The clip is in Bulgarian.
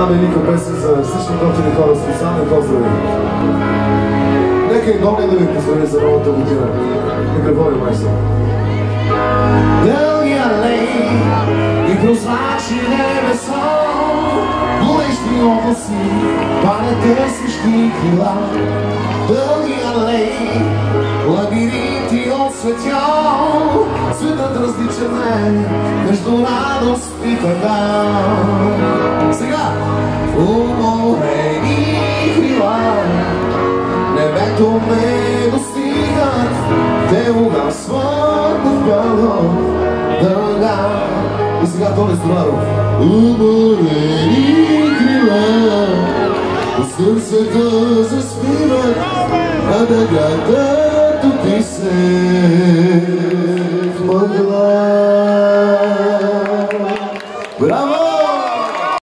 една велика песен за всички готини хора. Специални поздрави. Нека и Гоня да ви поздрави за новата година. Микрофони, майстор. Дълги алеи и прозрачни небеса, горещи облаци, палят всички крила. Дълги алеи, лабиринти от светял, светът различен е между радост и тъга. Сега, уморени крила, небето ме достигат, те угасват в бяло дъга. И сега Тони Сторанов. Уморени крила, сърцето заспиват, а дъгата топи се в мъгла.